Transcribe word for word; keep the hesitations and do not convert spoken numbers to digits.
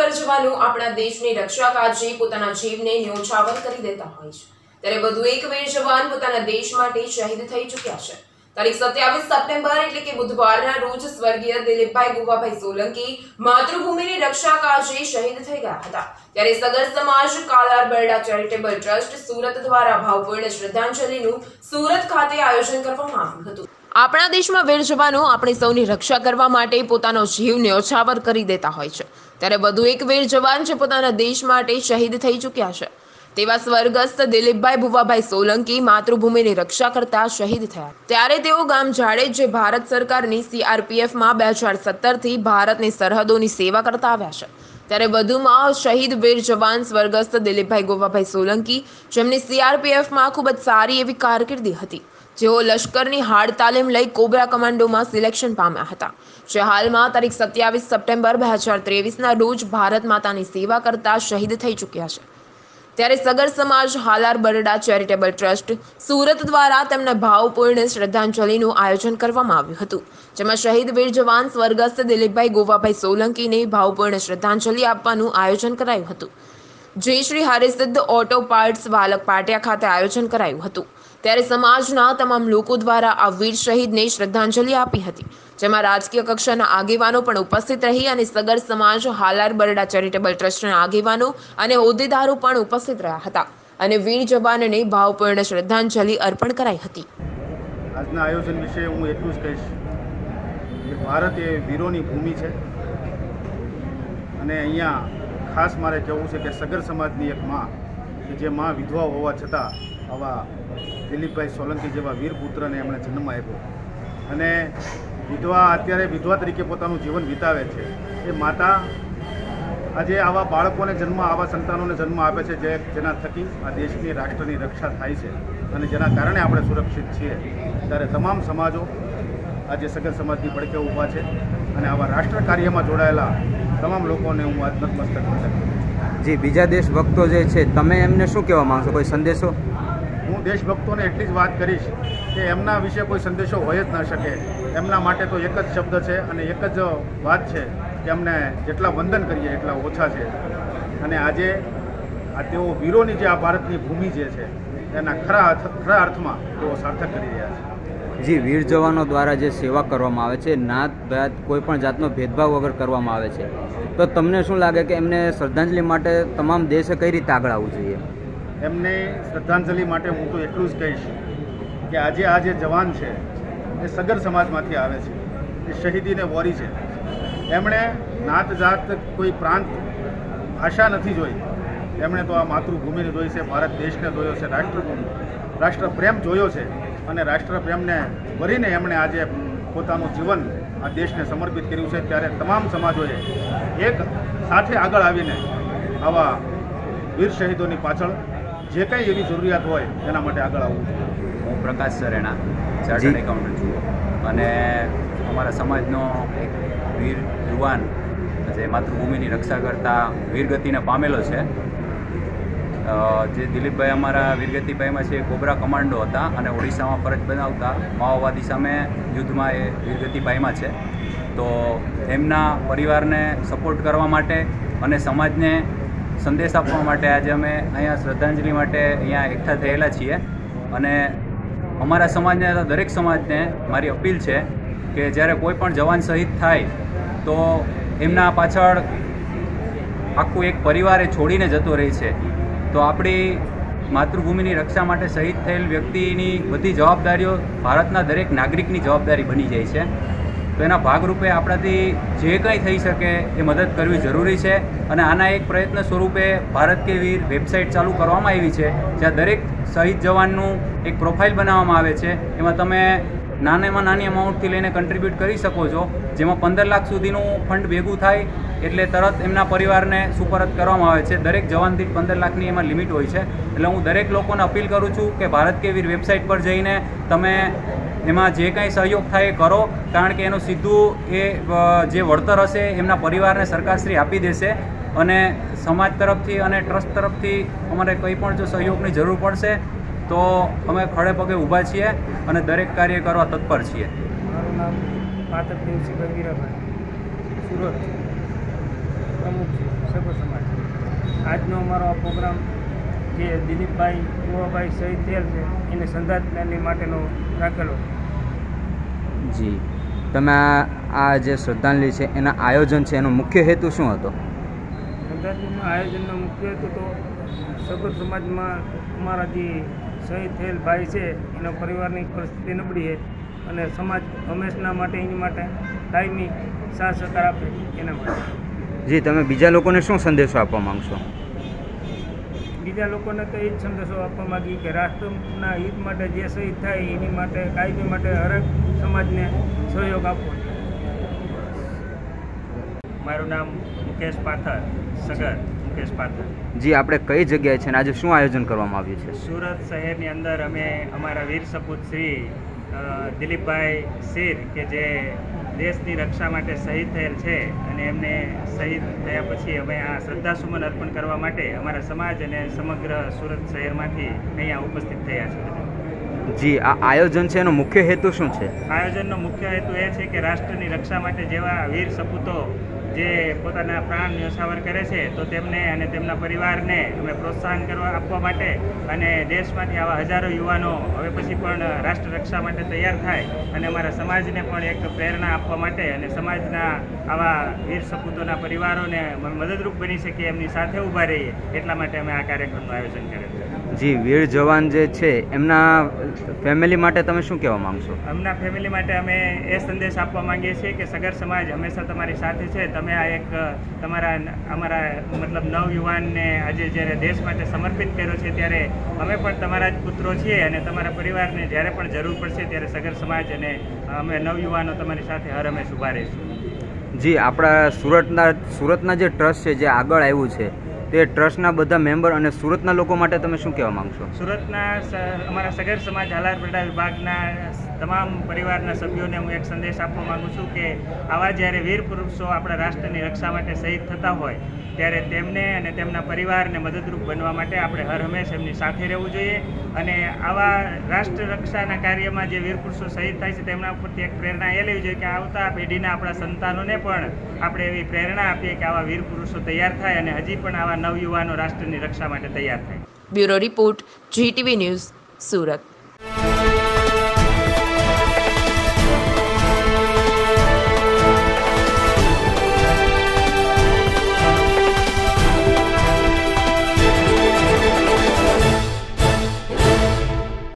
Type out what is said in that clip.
વીર જવાનો આપણા દેશની રક્ષા કાજે પોતાના જીવને ન્યોછાવર કરી દેતા હોય છે, ત્યારે વધુ એક વીર જવાન પોતાના દેશ માટે શહીદ થઈ ચૂક્યા છે। તારીખ સત્યાવીસ સપ્ટેમ્બર એટલે કે બુધવારના રોજ સ્વર્ગીય દિલીપભાઈ ગુવાભાઈ સોલંકી માતૃભૂમિની રક્ષા કાજે શહીદ થઈ ગયા હતા। ત્યારે સગર સમાજ કાલાર બરડા ચેરિટેબલ ટ્રસ્ટ સુરત દ્વારા ભાવપૂર્ણ શ્રદ્ધાંજલિનું સુરત ખાતે આયોજન કરવામાં આવ્યું હતું। આપણા દેશમાં વીર જવાનો આપણી સૌની રક્ષા કરવા માટે પોતાનો જીવ ન્યોછાવર કરી દેતા હોય છે, ત્યારે વધુ એક વીર જવાન જે પોતાના દેશ માટે શહીદ થઈ ચૂક્યા છે તેવા સ્વર્ગસ્થ દિલીપભાઈ ભુવાભાઈ સોલંકી માતૃભૂમિની રક્ષા કરતા શહીદ થયા। ત્યારે તેઓ ગામ ઝાડેજ જે ભારત સરકારની સીઆરપીએફમાં બે હજાર સત્તરથી ભારતની સરહદોની સેવા કરતા આવ્યા છે। ત્યારે વધુમાં શહીદ વીર જવાન સ્વર્ગસ્થ દિલીપભાઈ ગોવાભાઈ સોલંકી જેમની સીઆરપીએફમાં ખૂબ જ સારી એવી કારકિર્દી હતી, જેઓ લશ્કરની હાર્ડ તાલીમ લઈ કોબરા કમાન્ડોમાં સિલેક્શન પામ્યા હતા, જે હાલમાં તારીખ સત્યાવીસ સપ્ટેમ્બર બે હજાર ત્રેવીસના રોજ ભારત માતાની સેવા કરતા શહીદ થઈ ચૂક્યા છે। ત્યારે સગર સમાજ હાલાર બરડા ચેરિટેબલ ટ્રસ્ટ સુરત દ્વારા તેમના ભાવપૂર્ણ શ્રદ્ધાંજલિનું આયોજન કરવામાં આવ્યું હતું, જેમાં શહીદ વીર જવાન સ્વર્ગસ્થ દિલીપભાઈ ગોવાભાઈ સોલંકીને ભાવપૂર્ણ શ્રદ્ધાંજલિ આપવાનું આયોજન કરાયું હતું, જે શ્રી હરિસિદ્ધ ઓટો પાર્ટ્સ વાલક પાટિયા ખાતે આયોજન કરાયું હતું। ત્યારે સમાજના તમામ લોકો દ્વારા આ વીર શહીદને શ્રદ્ધાંજલિ આપી હતી, જેમાં રાજકીય કક્ષાના આગેવાનો પણ ઉપસ્થિત રહી અને સગર સમાજ હાલાર બરડા ચેરિટેબલ ટ્રસ્ટના આગેવાનો અને હોદ્દેદારો પણ ઉપસ્થિત રહ્યા હતા અને વીર જવાનને ભાવપૂર્ણ શ્રદ્ધાંજલિ અર્પણ કરાઈ હતી। આજના આયોજન વિશે હું એટલું જ કહીશ કે ભારત એ વીરોની ભૂમિ છે અને અહીંયા ખાસ મારે કહેવું છે કે સગર સમાજની એક માં કે જે માં વિધવા હોવા છતાં આવા દિલીપભાઈ સોલંકી જેવા વીર પુત્રને એમણે જન્મ આપ્યો અને વિધવા અત્યારે વિધવા તરીકે પોતાનું જીવન વિતાવે છે। એ માતા આજે આવા બાળકોને જન્મ આવા સંતાનોને જન્મ આપે છે જે જેના થકી આ દેશની રાષ્ટ્રની રક્ષા થાય છે અને જેના કારણે આપણે સુરક્ષિત છીએ। ત્યારે તમામ સમાજો આજે સગર સમાજની પડખે ઊભા છે અને આવા રાષ્ટ્ર કાર્યમાં જોડાયેલા તમામ લોકોને હું આજ નતમસ્તક કરું છું। જી, બીજા દેશભક્તો જે છે તમે એમને શું કહેવા માંગશો, કોઈ સંદેશો? હું દેશભક્તોને એટલી જ વાત કરીશ કે એમના વિશે કોઈ સંદેશો હોય જ ન શકે। એમના માટે તો એક જ શબ્દ છે અને એક જ વાત છે કે અમને જેટલા વંદન કરીએ એટલા ઓછા છે અને આજે આ તેઓ વીરોની જે આ ભારતની ભૂમિ જે છે એના ખરા ખરા અર્થમાં તેઓ સાર્થક કરી રહ્યા છે। જી, વીર જવાનો દ્વારા જે સેવા કરવામાં આવે છે, નાત ભાત કોઈ પણ જાતનો ભેદભાવ વગર કરવામાં આવે છે, તો તમને શું લાગે કે એમને શ્રદ્ધાંજલિ માટે તમામ દેશે કઈ રીતે આગળ આવવું જોઈએ? એમને શ્રદ્ધાંજલિ માટે હું તો એટલું જ કહીશ કે આજે આ જે જવાન છે એ સગર સમાજમાંથી આવે છે, એ શહીદીને વોરી છે। એમણે નાત જાત કોઈ પ્રાંત ભાષા નથી જોઈ, એમણે તો આ માતૃભૂમિને જોઈ છે, ભારત દેશને જોયો છે, રાષ્ટ્ર રાષ્ટ્રપ્રેમ જોયો છે અને રાષ્ટ્રપ્રેમને વરીને એમણે આજે પોતાનું જીવન આ દેશને સમર્પિત કર્યું છે। ત્યારે તમામ સમાજોએ એક સાથે આગળ આવીને આવા વીર શહીદોની પાછળ જે કંઈ એવી જરૂરિયાત હોય એના માટે આગળ આવવું જોઈએ। હું પ્રકાશ સરેણા, ચાર્ટર્ડ એકાઉન્ટન્ટ છું અને અમારા સમાજનો એક વીર યુવાન જે માતૃભૂમિની રક્ષા કરતા વીરગતિને પામેલો છે, જે દિલીપભાઈ અમારા વીરગતિભાઈમાં છે કોબરા કમાન્ડો હતા અને ઓડિશામાં ફરજ બજાવતા માઓવાદી સામે યુદ્ધમાં એ વીરગતિભાઈમાં છે। તો એમના પરિવારને સપોર્ટ કરવા માટે અને સમાજને સંદેશ આપવા માટે આજે અમે અહીંયા શ્રદ્ધાંજલિ માટે અહીંયા એકઠા થયેલા છીએ અને અમારા સમાજને દરેક સમાજને મારી અપીલ છે કે જ્યારે કોઈ પણ જવાન શહીદ થાય તો એમના પાછળ આખું એક પરિવારે છોડીને જતો રહે છે, તો આપણી માતૃભૂમિની રક્ષા માટે શહીદ થયેલ વ્યક્તિની બધી જવાબદારીઓ ભારતના દરેક નાગરિકની જવાબદારી બની જાય છે। તો એના ભાગરૂપે આપણાથી જે કંઈ થઈ શકે એ મદદ કરવી જરૂરી છે અને આના એક પ્રયત્ન સ્વરૂપે ભારત કે વીર વેબસાઇટ ચાલુ કરવામાં આવી છે, જ્યાં દરેક શહીદ જવાનનું એક પ્રોફાઇલ બનાવવામાં આવે છે। એમાં તમે નાનામાં નાની અમાઉન્ટથી લઈને કન્ટ્રીબ્યુટ કરી શકો છો, જેમાં પંદર લાખ સુધીનું ફંડ ભેગું થાય એટલે તરત એમના પરિવારને સુપરત કરવામાં આવે છે। દરેક જવાનથી પંદર લાખની એમાં લિમિટ હોય છે, એટલે હું દરેક લોકોને અપીલ કરું છું કે ભારત કે વીર વેબસાઇટ પર જઈને તમે એમાં જે કાંઈ સહયોગ થાય એ કરો, કારણ કે એનું સીધું એ જે વળતર હશે એમના પરિવારને સરકારશ્રી આપી દેશે અને સમાજ તરફથી અને ટ્રસ્ટ તરફથી અમારે કંઈ પણ જો સહયોગની જરૂર પડશે તો અમે ખડે પગે ઊભા છીએ અને દરેક કાર્ય કરવા તત્પર છીએ। મારું નામ પાતક દેવસિંહભાઈ વીરાભાઈ, સુરત પ્રમુખ છે। આજનો અમારો આ પ્રોગ્રામ જે દિલીપભાઈ કુવાભાઈ શહીદ થયેલ છે એને શ્રદ્ધાંજલિ માટેનો રાખેલો. જી, તમે આ આ જે શ્રદ્ધાંજલિ છે એના આયોજન છે એનો મુખ્ય હેતુ શું હતો? શ્રદ્ધાંજલિના આયોજનનો મુખ્ય હેતુ તો સગર સમાજમાં અમારા જે શહીદ થયેલ ભાઈ છે એના પરિવારની પરિસ્થિતિ નબળી છે અને સમાજ હંમેશના માટે એની માટે કાયમી સાથ સહકાર આપે એના માટે. જી, તમે બીજા લોકોને શું સંદેશો આપવા માંગશો? બીજા લોકોને તો એ જ સંદેશો આપવા માગીએ કે રાષ્ટ્રના હિત માટે જે શહીદ થાય એની માટે કાયમી માટે હરેક સમાજને સહયોગ આપવો. મારું નામ મુકેશ પાથર, સગર મુકેશ પાથર. જી, આપણે કઈ જગ્યાએ છે અને આજે શું આયોજન કરવામાં આવ્યું છે? સુરત શહેરની અંદર અમે અમારા વીર સપૂત શ્રી અ, દિલીપભાઈ શેર કે જે દેશની રક્ષા માટે શહીદ થયેલ છે અને એમને શહીદ થયા પછી અમે આ શ્રદ્ધાસુમન અર્પણ કરવા માટે અમારા સમાજ અને સમગ્ર સુરત શહેરમાંથી અહીંયા ઉપસ્થિત થયા છે. જી, આ આયોજન છે એનો મુખ્ય હેતુ શું છે? આયોજનનો મુખ્ય હેતુ એ છે કે રાષ્ટ્રની રક્ષા માટે જેવા વીર સપૂતો જે પોતાના પ્રાણ ન્યોછાવર કરે છે તો તેમને અને તેમના પરિવારને અમે પ્રોત્સાહન કરવા આપવા માટે અને દેશમાંથી આવા હજારો યુવાનો હવે પછી પણ રાષ્ટ્ર રક્ષા માટે તૈયાર થાય અને અમારા સમાજને પણ એક પ્રેરણા આપવા માટે અને સમાજના આવા વીર સપૂતોના પરિવારોને મદદરૂપ બની શકીએ, એમની સાથે ઊભા રહીએ એટલા માટે અમે આ કાર્યક્રમનું આયોજન કરેલું છે. જી, વીર જવાન જે છે એમના ફેમિલી માટે તમે શું કહેવા માંગશો? એમના ફેમિલી માટે અમે એ સંદેશ આપવા માંગીએ છીએ કે સગર સમાજ હંમેશા તમારી સાથે છે. તમે આ એક તમારા અમારા મતલબ નવયુવાનને આજે જ્યારે દેશ માટે સમર્પિત કર્યો છે ત્યારે અમે પણ તમારા જ પુત્રો છીએ અને તમારા પરિવારને જ્યારે પણ જરૂર પડશે ત્યારે સગર સમાજ અને અમે નવયુવાનો તમારી સાથે હર હંમેશ ઊભા રહીશું. જી, આપણા સુરતના સુરતના જે ટ્રસ્ટ છે જે આગળ આવ્યું છે તે ટ્રસ્ટના બધા મેમ્બર અને સુરતના લોકો માટે તમે શું કહેવા માંગશો? સુરતના અમારા સગર સમાજ હાલારપેટા વિભાગના તમામ પરિવારના સભ્યોને હું એક સંદેશ આપવા માગું છું કે આવા જ્યારે વીર પુરુષો આપણા રાષ્ટ્રની રક્ષા માટે શહીદ થતા હોય ત્યારે તેમને અને તેમના પરિવારને મદદરૂપ બનવા માટે આપણે હર હંમેશ એમની સાથે રહેવું જોઈએ અને આવા રાષ્ટ્ર રક્ષાના કાર્યમાં જે વીર પુરુષો શહીદ થાય છે તેમના ઉપરથી એક પ્રેરણા એ લેવી જોઈએ કે આવતા પેઢીના આપણા સંતાનોને પણ આપણે એવી પ્રેરણા આપીએ કે આવા વીર પુરુષો તૈયાર થાય અને હજી પણ આવા નવયુવાનો રાષ્ટ્રની રક્ષા માટે તૈયાર થાય. Bureau report, GTV news, Surat.